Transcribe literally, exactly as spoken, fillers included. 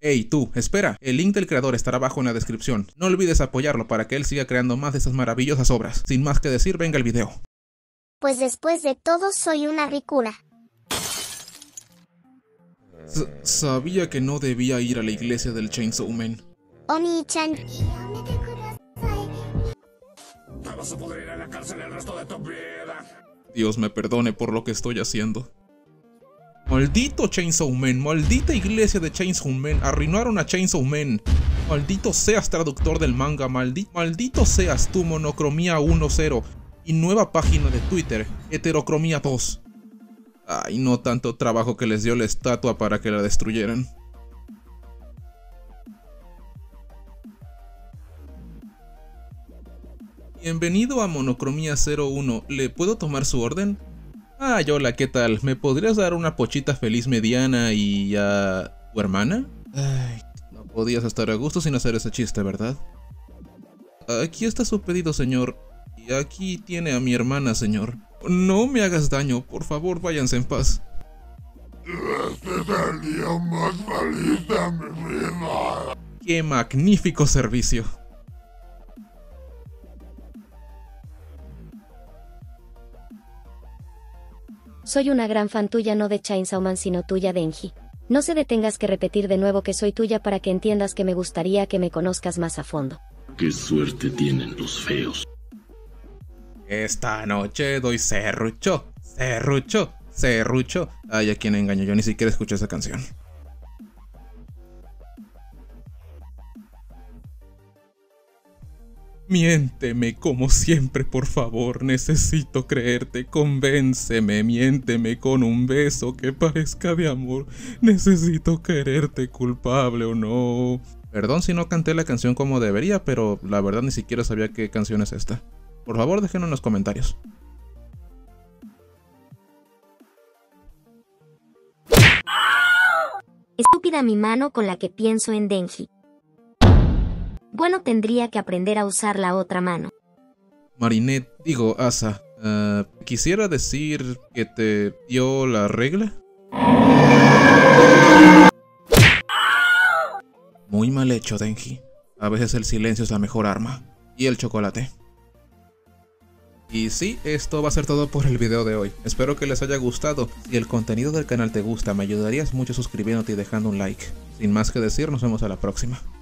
Hey tú, espera, el link del creador estará abajo en la descripción. No olvides apoyarlo para que él siga creando más de esas maravillosas obras. Sin más que decir, venga el video. Pues después de todo soy una ricura. S Sabía que no debía ir a la iglesia del Chainsaw Man. Oni-chan. Te vas a poder ir a la cárcel el resto de tu vida. Dios me perdone por lo que estoy haciendo. Maldito Chainsaw Man, maldita iglesia de Chainsaw Man, arruinaron a Chainsaw Man. Maldito seas traductor del manga, maldi maldito seas tú Monocromía uno cero y nueva página de Twitter, Heterocromía dos. Ay, no tanto trabajo que les dio la estatua para que la destruyeran. Bienvenido a Monocromía cero uno, ¿le puedo tomar su orden? Ah, hola, ¿qué tal? ¿Me podrías dar una pochita feliz mediana y a tu hermana? Ay, no podías estar a gusto sin hacer ese chiste, ¿verdad? Aquí está su pedido, señor. Y aquí tiene a mi hermana, señor. No me hagas daño, por favor, váyanse en paz. Este es el día más feliz de mi vida. ¡Qué magnífico servicio! Soy una gran fan tuya, no de Chainsaw Man sino tuya, Denji. No se detengas que repetir de nuevo que soy tuya para que entiendas que me gustaría que me conozcas más a fondo. Qué suerte tienen los feos. Esta noche doy serrucho, serrucho, serrucho. Ay, a quien engaño, yo ni siquiera escuché esa canción. Miénteme como siempre, por favor, necesito creerte, convénceme, miénteme con un beso que parezca de amor, necesito quererte culpable o no. Perdón si no canté la canción como debería, pero la verdad ni siquiera sabía qué canción es esta. Por favor, déjenlo en los comentarios. Estúpida mi mano con la que pienso en Denji. Bueno, tendría que aprender a usar la otra mano. Marinette, digo, Asa, uh, quisiera decir que te dio la regla. Muy mal hecho, Denji. A veces el silencio es la mejor arma. Y el chocolate. Y sí, esto va a ser todo por el video de hoy. Espero que les haya gustado. Si el contenido del canal te gusta, me ayudarías mucho suscribiéndote y dejando un like. Sin más que decir, nos vemos a la próxima.